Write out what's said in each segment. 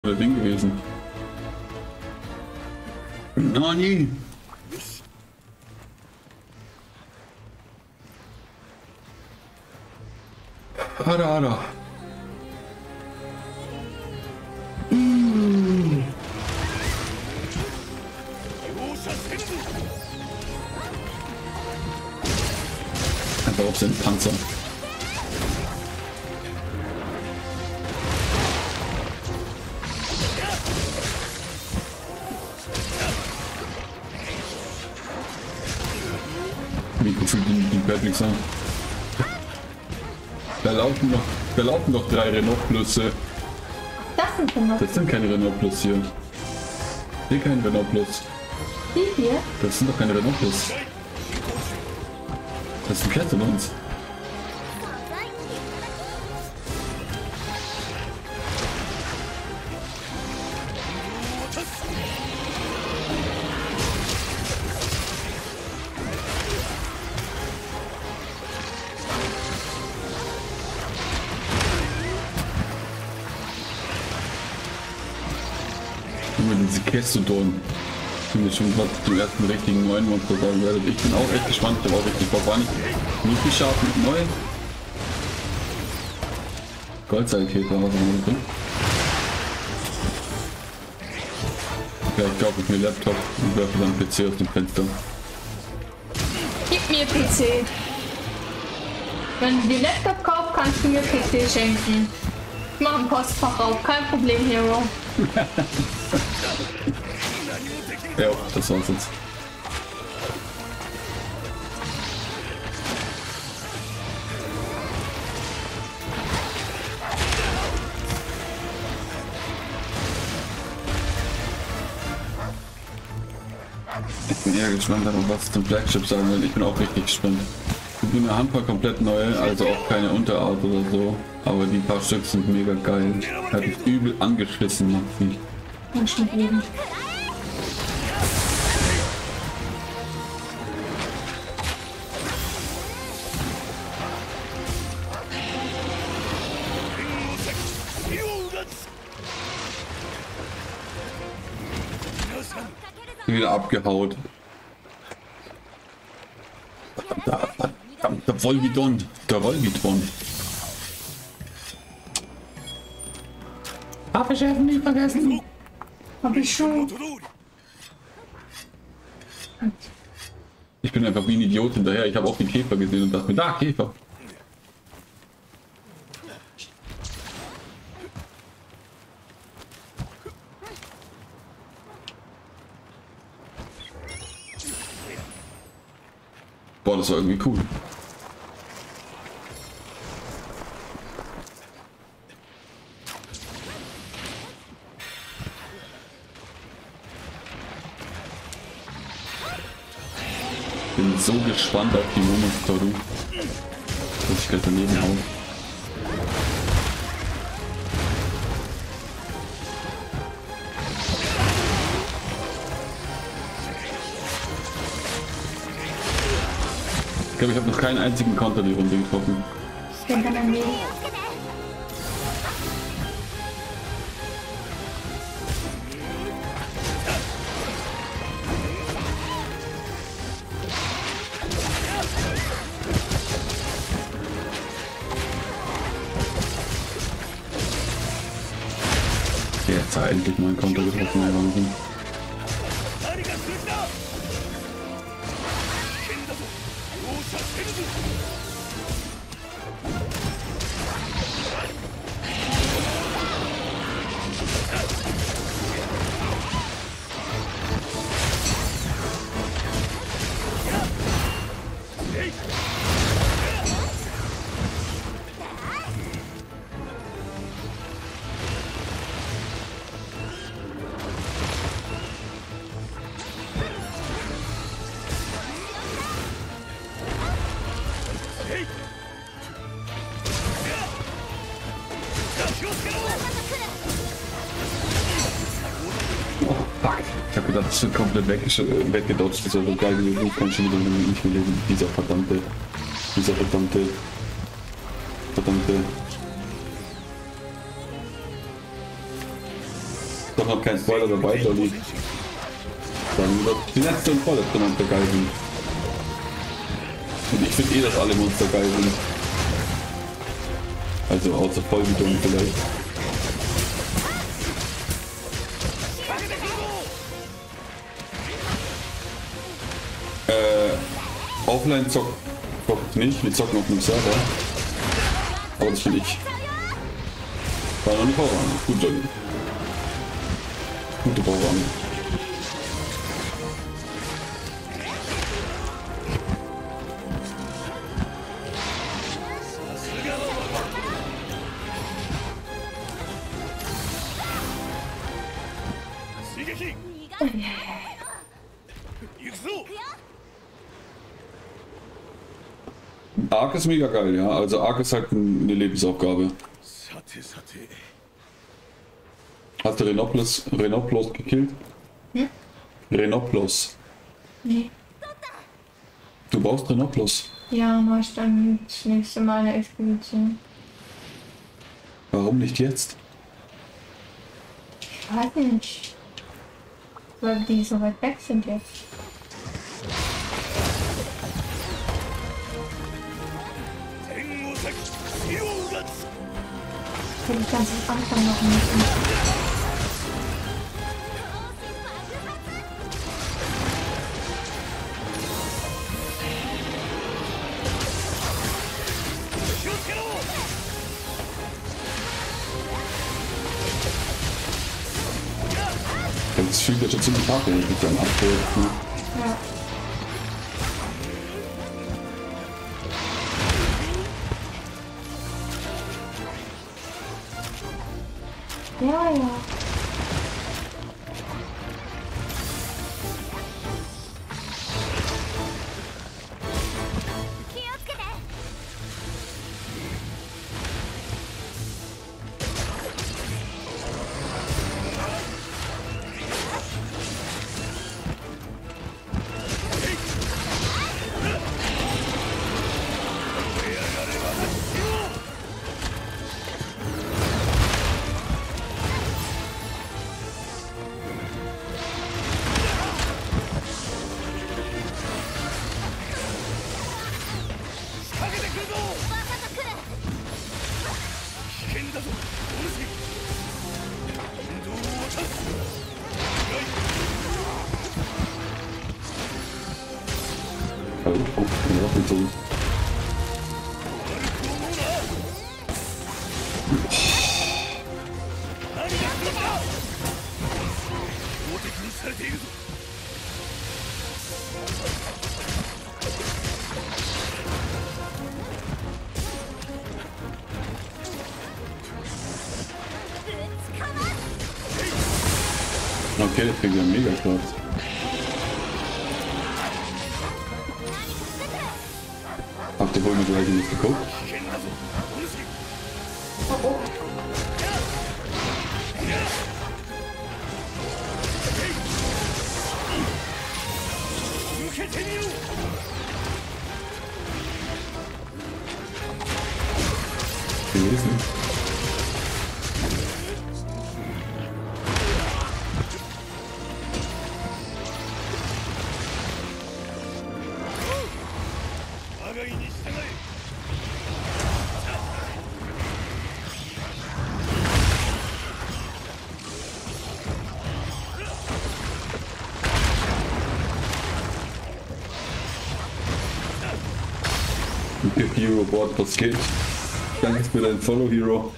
oder Ding gewesen. Nani! Ada. Einfach auf seinen Panzer. Wie gefühlt die Badlings an. Da laufen noch 3 Renault Plusse. Das sind keine Renault Plus hier. Hier kein Renault Plus. Die hier? Das sind doch keine Renault Plus. Das sind Kette in uns. Diese Kästodon. Ich bin schon was zum ersten richtigen neuen Monster sagen werdet. Ich bin auch echt gespannt, ich habe auch richtig Bock. War nicht viel scharf mit neu. Goldseilkäfer, was haben wir drin? Ja, ich glaube, ich mir Laptop und werfe dann PC aus dem Fenster. Gib mir PC. Wenn du dir Laptop kaufst, kannst du mir PC schenken. Ich mache ein Postfach auf, kein Problem, Hero. Ja, das war's jetzt. Ich bin eher gespannt darauf, was zum Flagship sagen will. Ich bin auch richtig gespannt. Ich bin eine Handvoll komplett neu, also auch keine Unterart oder so. Aber die paar Stück sind mega geil. Hat mich übel angeschissen, Maxi. Menschenleben. Wieder abgehaut. Der Volvidon. Der Volvidon. Waffenschärfen nicht vergessen. Hab ich schon. Ich bin einfach wie ein Idiot hinterher. Ich habe auch den Käfer gesehen und dachte mir, da Käfer. Boah, das war irgendwie cool. Bin so gespannt auf die Momostoru, dass ich gleich daneben haue. Ich glaube, ich habe noch keinen einzigen Konter die Runde getroffen. Ich bin dann daneben. Jetzt hat er endlich mal einen Konter getroffen, der Wahnsinn. Oh, fuck. Ich hab gedacht, das wird komplett weggedodged. Das war so geil gewesen. Ich kann schon wieder nicht mehr lesen. Dieser verdammte. doch noch kein Spoiler dabei, Dolly. Dann wird die letzte und vorletzte Monster geil sind. Und ich finde eh, dass alle Monster geil sind. Also außer Vollbildung vielleicht. Offline zockt nicht, wir zocken auf einem Server. Aber das finde ich. War noch eine Bauwarnung. Gut, Dolly. Gute Bauwarnung. Ark ist mega geil, ja. Also Ark ist halt eine Lebensaufgabe. Hast du Renoplos gekillt? Hm? Renoplos. Nee. Du brauchst Renoplos. Ja, mach ich dann das nächste Mal eine Expedition. Warum nicht jetzt? Ich weiß nicht. Weil die so weit weg sind jetzt. Ich will ganz am Anfang noch müssen. Das fühlt ja schon ziemlich hart, wenn ich mich dann abhole. Ja. Ja, ja. Okay, das kriegt ja mega Spaß. Habt ihr wohl mal gleich nicht geguckt? Gewesen. Give Hero Board, was geht? Danke für dein Follow, Hero.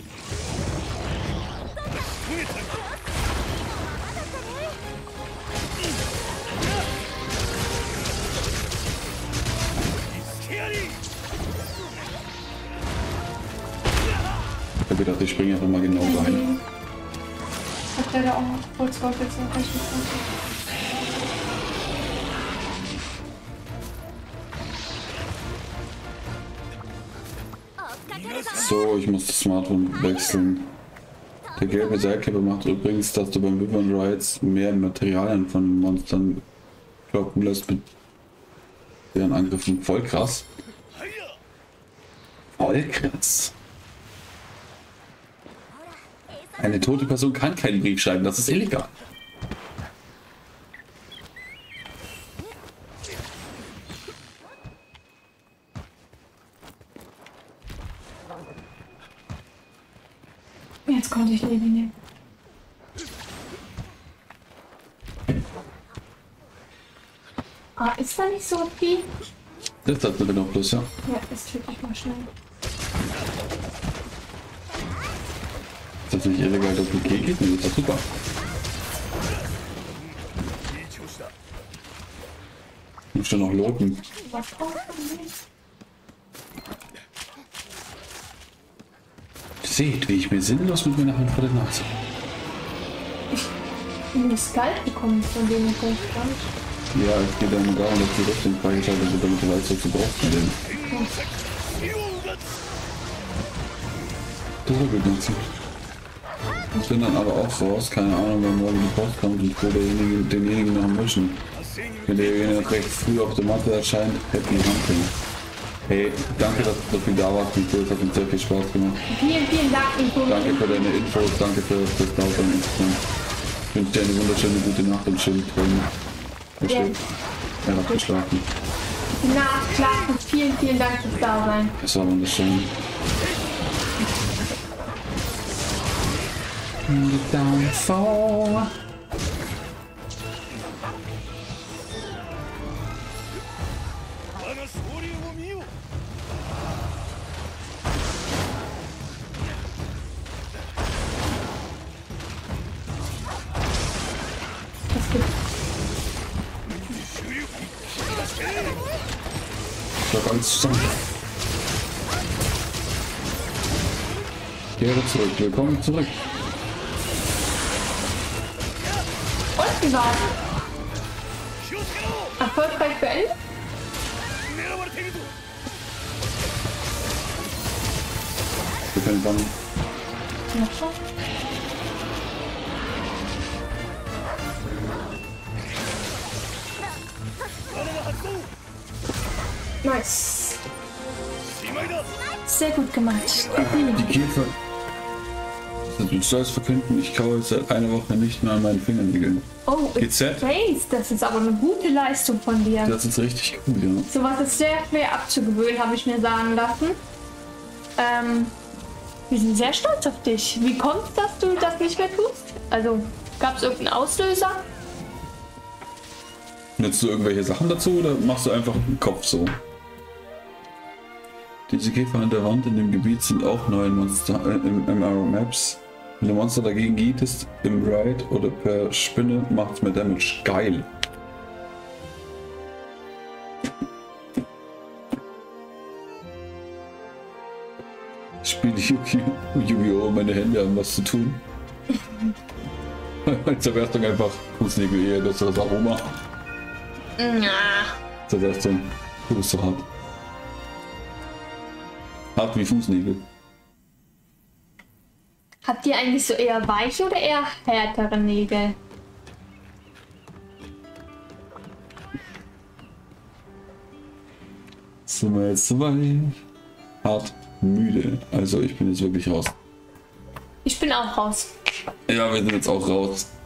Ich hab gedacht, ich springe einfach mal genau rein. Hat der da auch noch kurz jetzt noch recht. So, ich muss das Smartphone wechseln. Der gelbe Seilkleber macht übrigens, dass du beim Wyvern Rides mehr Materialien von Monstern kloppen lässt mit deren Angriffen. Voll krass. Voll krass. Eine tote Person kann keinen Brief schreiben, das ist illegal. Jetzt konnte ich Levi nehmen. Ah, ist da nicht so viel? Das hat bitte noch plus, ja. Ja, das töte ich mal schnell. Ist das nicht illegal, dass G geht? Nee, das ist doch super. Muss schon noch loten. Was braucht man nicht? Seht, wie ich mir sinnlos mit meiner Hand vor der Nase. Ich muss Geld bekommen von dem Punkt. Ja, es geht dann darum, dass die Rüstung freigeschaltet wird, damit du weißt, was du brauchst von denen. Das war gut nutzen. Ich bin dann aber auch raus, keine Ahnung, wann morgen die Post kommt und ich will denjenigen noch mischen. Wenn derjenige recht früh auf der Matte erscheint, Happy Hunting. Hey, danke, dass du so viel da warst, Nico, es hat uns sehr viel Spaß gemacht. Vielen, vielen Dank, Nico. Danke für deine Infos, danke für das Dasein. Ich wünsche dir eine wunderschöne gute Nacht und schöne Träume. Versteht? Er hat geschlafen. Nachschlafen, vielen, vielen Dank fürs Dasein. Es war wunderschön. Downfall. Schlag alles zusammen. Kehre zurück, willkommen zurück. Und wie war's? Erfolgreich beendet? Wir können dann. Ja, schon. Nice. Sehr gut gemacht. Die Käfer. Du sollst verkünden, ich kaue seit einer Woche nicht mehr an meinen Fingernägeln. Oh, GZ? Grace, das ist aber eine gute Leistung von dir. Das ist richtig gut, ja. Sowas ist sehr schwer abzugewöhnen, habe ich mir sagen lassen. Wir sind sehr stolz auf dich. Wie kommt es, dass du das nicht mehr tust? Also, gab es irgendeinen Auslöser? Nutzt du irgendwelche Sachen dazu oder machst du einfach den Kopf so? Diese Käfer an der Wand in dem Gebiet sind auch neue Monster im MRO Maps. Wenn du Monster dagegen gietest, im Ride oder per Spinne, macht's mehr Damage. Geil! Ich spiele Yu-Gi-Oh! Meine Hände haben was zu tun. Zerberstung einfach Fußnägel eher, das ist das Aroma. Zerberstung, du bist so hart. Hart wie Fußnägel. Habt ihr eigentlich so eher weiche oder eher härtere Nägel? Sind wir jetzt soweit? Hart müde. Also ich bin jetzt wirklich raus. Ich bin auch raus. Ja, wir sind jetzt auch raus.